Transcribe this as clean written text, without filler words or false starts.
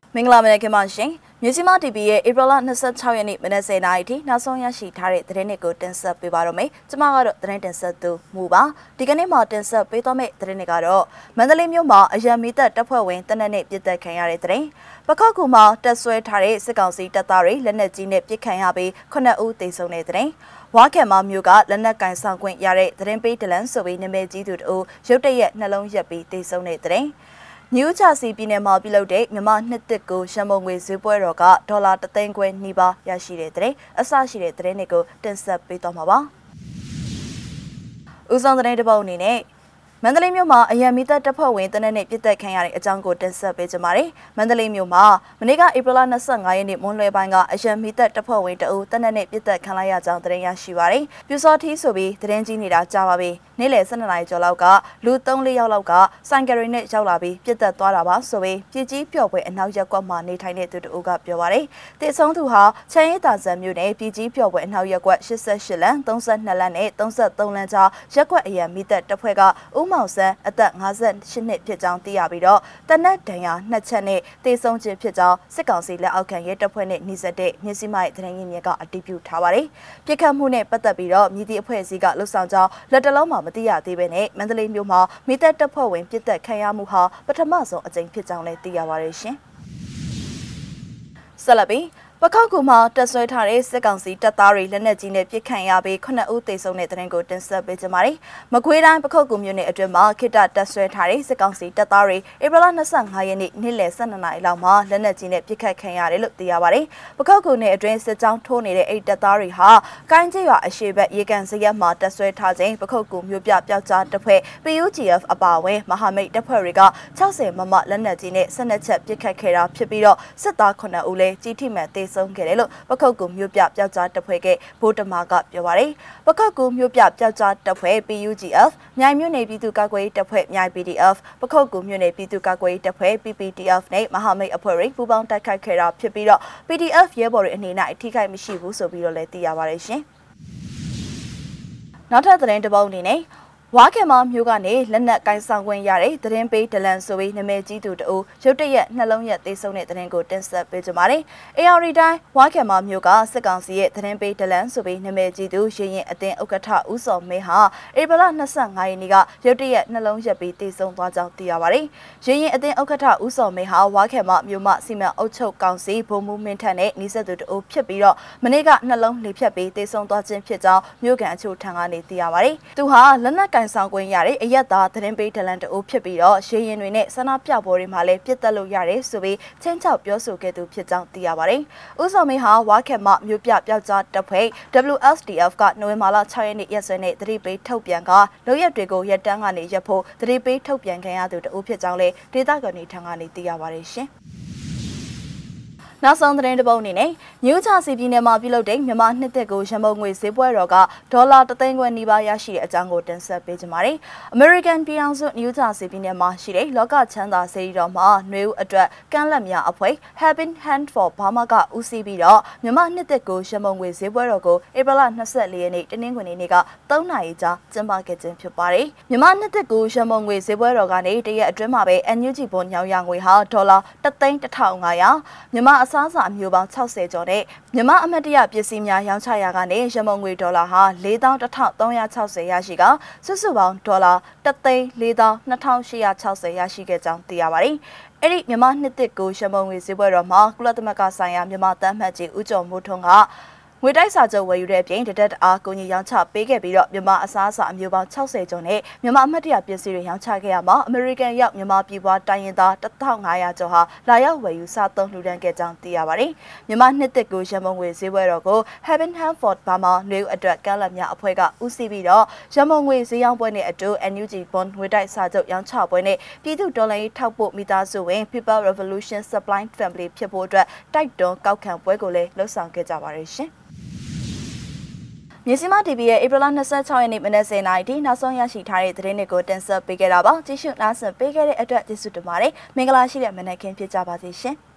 မင်္ဂလာမနက်ခင်းပါရှင်မြစီမ TV ရဲ့ဧပြီလ26ရက်နေ့မနက်10:00နာရီထိနောက်ဆုံးရရှိထားတဲ့သတင်းတွေကိုတင်ဆက်ပေးပါရမယ်။ကျွန်မကတော့သတင်းတင်ဆက်သူမူပါ။ဒီကနေ့မှာတင်ဆက်ပေးသွားမယ့်သတင်းတွေကတော့မန္တလေးမြို့မှာအရန်မီတပ်တပ်ဖွဲ့ဝင်တနက်နေ့ပြစ်တက်ခံရတဲ့သတင်း။ပခောက်ကူမှာတက်ဆွဲထားတဲ့စစ်ကောင်စီတပ်သားတွေလက်နက်ကြီးနဲ့ပစ်ခံရပြီး9ဦးသေဆုံးတဲ့သတင်း။ဝါခဲမမျိုးကလက်နက်ကင်ဆောင်ခွင့်ရတဲ့သတင်းပေးဒလန်ဆိုပြီးနာမည်ကြီးသူတို့ရုတ်တရက်နှလုံးရက်ပြီးသေဆုံးတဲ့သတင်း။New Jersey ပြည်နယ်မှာပြုလုပ်တဲ့မြန်မာနှစ်သစ်ကိုရန်ပုံငွေဈေးပွဲတော်ကဒေါ်လာ3သိန်းခွဲနီးပါးရရှိတဲ့တဲ့အစရှိတဲ့သတင်းတွေကိုတင်ဆက်ပေးသွားမှာပါ။ဦးဆောင်သတင်းတစ်ပုဒ်အနေနဲ့မန္တလေးမြို့မှာအရန်မီတပ်တပ်ဖွဲ့ဝင်တနက်နေ့ပြစ်တက်ခံရတဲ့အကြောင်းကိုတင်ဆက်ပေးကြပါမယ်။မန္တလေးမြို့မှာမနေ့ကဧပြီလ25ရက်နေ့မွန်းလွဲပိုင်းကအရန်မီတပ်တပ်ဖွဲ့ဝင်တအုပ်တနက်နေ့ပြစ်တက်ခံလိုက်ရကြောင်းသတင်းရရှိပါရယ်။ပြူစောထီးဆိုပြီးသတင်းကြီးနေတာကြားပါပြီ။နေ့လယ်12နာရီကျော်လောက်ကလူ3-4ယောက်လောက်ကဆိုင်ကယ်ရီနဲ့ရောက်လာပြီးပြစ်တက်သွားတာပါဆိုပြီးပြည်ကြီးပျော်ပွဲအနောက်ရက်ကွက်မှာနေထိုင်တဲ့သူတို့ကပြောပါရယ်။တေဆုံးသူဟာချမ်းရည်တာဇံမြို့နယ်ပြည်ကြီးပျော်ပွဲအနောက်ရက်ကွက်88လမ်း32လမ်းနဲ့33လမ်းကြားရက်ကွက်အရန်မီတပ်တပ်ဖွဲ့ကဦးမောင်ဆန်းအသက်58နှစ်ဖြစ်ကြောင်းသိရပြီးတော့တနက်ဒဏ်ရာ2ချက်နဲ့တေဆုံးခြင်းဖြစ်ကြောင်းစစ်ကောင်စီလက်အောက်ခံရဲတပ်ဖွဲ့နဲ့နှိစက်တဲ့မြစီမိုက်သတင်းရင်းမြစ်ကအတည်ပြုထားပါတယ်။ပြစ်ခတ်မှုနဲ့ပတ်သက်ပြီးတော့မြည်သည့်အဖွဲ့အစည်းကလှုပ်ဆောင်ကြောင်းလက်တလုံးမှာမသိရသေးဘဲနဲ့မန္တလေးမြို့မှာမိသက်တပ်ဖွဲ့ဝင်ပြစ်တက်ခံရမှုဟာပထမဆုံးအကြိမ်ဖြစ်ကြောင်းလည်းသိရပါတယ်ရှင်။ဆက်လက်ပြီးပခောက်ကူမှာတက်ဆွဲထားတဲ့စစ်ကောင်စီတပ်သားတွေလက်နက်ကြီးနဲ့ပစ်ခတ်ရပြီး9ဦးသေဆုံးတဲ့တဲ့ရင်ကိုတင်ဆက်ပေးကြပါမယ်။မကွေးတိုင်းပခောက်ကူမြို့နယ်အတွင်းမှာခိတတက်ဆွဲထားတဲ့စစ်ကောင်စီတပ်သားတွေဧပြီလ25ရက်နေ့နေ့လယ်12နာရီလောက်မှာလက်နက်ကြီးနဲ့ပစ်ခတ်ခံရတယ်လို့သိရပါတယ်။ပခောက်ကူနယ်အတွင်းစစ်ကြောင်းထိုးနေတဲ့အဲ့တပ်သားတွေဟာကိုင်းကျရွာအရှေ့ဘက်ရေကန်စရက်မှာတက်ဆွဲထားခြင်းပခောက်ကူမြို့ပြပျောက်ကြားတပ်ဖွဲ့ PUGF အပါအဝင်မဟာမိတ်တပ်ဖွဲ့တွေက60မမလက်နက်ကြီးနဲ့12ချက်ပစ်ခတ်ခဲ့တာဖြစ်ပြီးတော့စစ်သား9ဦးလည်းကြီးထိမှန်သေဆုံးခဲ့တယ်လို့ပခောက်ကူမြို့ပြပျောက်ကြားတပ်ဖွဲ့ကဗိုလ်တမာကပြောပါရယ်ပခောက်ကူမြို့ပြပျောက်ကြားတပ်ဖွဲ့ PUGF မြိုင်မြို့နယ်ပြည်သူ့ကာကွယ်ရေးတပ်ဖွဲ့မြိုင် PDF ပခောက်ကူမြို့နယ်ပြည်သူ့ကာကွယ်ရေးတပ်ဖွဲ့ PPTF နဲ့မဟာမိတ်အဖွဲ့တွေပူးပေါင်းတိုက်ခိုက်ခဲ့တာဖြစ်ပြီးတော့ PDF ရဲဘော်တွေအနေနဲ့အထိခိုက်မရှိဘူးဆိုပြီးတော့လည်းသိရပါတယ်ရှင်။နောက်ထပ်သတင်းတစ်ပုဒ်အနေနဲ့ဝါခဲမမျိုးကနေလက်နက်ကင်ဆောင်ခွင့်ရတဲ့သတင်းပေးဒလန်ဆိုပြီးနာမည်ကြီးသူတို့ရုတ်တရက်နှလုံးရက်သေဆုံးတဲ့သတင်းကိုတင်ဆက်ပေးကြပါမယ်။ AR တိုင်းဝါခဲမမျိုးကစစ်ကောင်စီရဲ့သတင်းပေးဒလန်ဆိုပြီးနာမည်ကြီးသူရရင်အသင်းဥက္ကဋ္ဌဦးစောမင်းဟာဧပြီလ25ရက်နေ့ကရုတ်တရက်နှလုံးရက်ပြီးသေဆုံးသွားကြောင်းသိရပါတယ်။ရရင်အသင်းဥက္ကဋ္ဌဦးစောမင်းဟာဝါခဲမမျိုးမှစီမံအုပ်ချုပ်ကောင်စီဗိုလ်မှူးမင်းထက်နဲ့နှိစက်သူတို့ဖြစ်ပြီးတော့မနေ့ကနှလုံးလေဖြတ်ပြီးသေဆုံးသွားခြင်းဖြစ်ကြောင်းမြို့ကန်အချို့ထံကနေသိရပါတယ်။သူဟာလက်နက်ကင်ဆောင်ခွင့်ရတဲ့အရက်သားသတင်းပေးဒလန်တအိုးဖြစ်ပြီးတော့ရေရင်တွေနဲ့ဆန္ဒပြပွဲတွေမှာလည်းပြစ်တက်လို့ရတယ်ဆိုပြီးချင်းချောက်ပြောဆိုခဲ့သူဖြစ်ကြောင်းသိရပါတယ်။ဦးစောမင်းဟာဝါခဲမမြို့ပြပျောက်ကြားတပ်ဖွဲ့ WSDF ကနိုဝင်ဘာလ6ရက်နေ့ရက်စွဲနဲ့သတိပေးထုတ်ပြန်ကလုံရက်တွေကိုရက်တန်းကနေရက်ဖို့သတိပေးထုတ်ပြန်ခံရသူတအိုးဖြစ်ကြောင်းလည်းဒေသခံတွေထံကနေသိရပါတယ်ရှင်။နောက်ဆုံးသတင်းတစ်ပုဒ်အနေနဲ့New Jersey ပြည်နယ်မှာပြုလုပ်တဲ့မြန်မာနှစ်သစ်ကိုရန်ပုံငွေဈေးပွဲတော်ကဒေါ်လာ3သိန်းခွဲနီးပါးရရှိတဲ့အကြောင်းကိုတင်ဆက်ပေးကြပါမယ်။ American ပြည်ထောင်စု New Jersey ပြည်နယ်မှာရှိတဲ့လောကချမ်းသာစေတီတော်မှာနှွေဦးအတွက်ကမ်းလက်များအဖွဲ့ Helping Hand for Burma ကဦးစီးပြီးတော့မြန်မာနှစ်သစ်ကိုရန်ပုံငွေဈေးပွဲတော်ကိုဧပြီလ24ရက်နေ့တနင်္ဂနွေနေ့က3နာရီကြာကျင်းပခဲ့ခြင်းဖြစ်ပါတယ်။မြန်မာနှစ်သစ်ကိုရန်ပုံငွေဈေးပွဲတော်ကနေတရက်အတွင်းမှာပဲ NUG ဘွန်ညောင်ရငွေဟာဒေါ်လာ3,1500မြန်မာအစားအစာအမျိုးပေါင်း60ကျော်နဲ့မြန်မာအမတ်တရပစ္စည်းများရောင်းချရာကနေရမုံငွေဒေါ်လာဟာ41,360ရရှိကစုစုပေါင်းဒေါ်လာ1,442,860ရရှိခဲ့ကြောင်းသိရပါတယ်။အဲ့ဒီမြန်မာနှစ်သစ်ကိုရမုံငွေဈေးပွဲတော်မှာကုလသမဂ္ဂဆိုင်ရာမြန်မာတမ်းမှတ်ကြီးဦးကျော်မိုးထွန်းကငွေတိုက်စာချုပ်ဝယ်ယူတဲ့အပြင်တတက်အားကိုကြီးရောင်းချပေးခဲ့ပြီးတော့မြန်မာအစားအစာအမျိုးပေါင်း60ကျော်နဲ့မြန်မာအမတ်တရပစ္စည်းတွေရောင်းချခဲ့ရမှာအမေရိကန်ရောက်မြန်မာပြည်ပွားတိုင်းရင်းသား1,500ကျော်ဟာလာရောက်ဝယ်ယူစားသုံးလှူဒါန်းခဲ့ကြောင်းသိရပါတယ်။မြန်မာနှစ်သစ်ကိုရန်ပုံငွေဈေးပွဲတော်ကို Heaven Hand for Burma နှွေဦးအတွက်ကမ်းလက်များအဖွဲ့ကဦးစီးပြီးတော့ရန်ပုံငွေဈေးရောင်းပွဲနဲ့အတူ NUG Bond ငွေတိုက်စာချုပ်ရောင်းချပွဲနဲ့ပြည်သူဒေါ်လာရေးထောက်ပို့မိသားစုဝင် People Revolution Supply Family ဖြစ်ဖို့အတွက်တိုက်တွန်းကောက်ခံပွဲကိုလည်းလှုပ်ဆောင်ခဲ့ကြပါတယ်ရှင်။မြစီမ TV ရဲ့ဧပြီလ26ရက်နေ့မနက်10:00နာရီထိနောက်ဆုံးရရှိထားတဲ့သတင်းတွေကိုတင်ဆက်ပေးခဲ့တာပါကြည့်ရှုနားဆင်ပေးခဲ့တဲ့အတွက်ကျေးဇူးတင်ပါတယ်မင်္ဂလာရှိတဲ့မနက်ခင်းဖြစ်ကြပါစေရှင်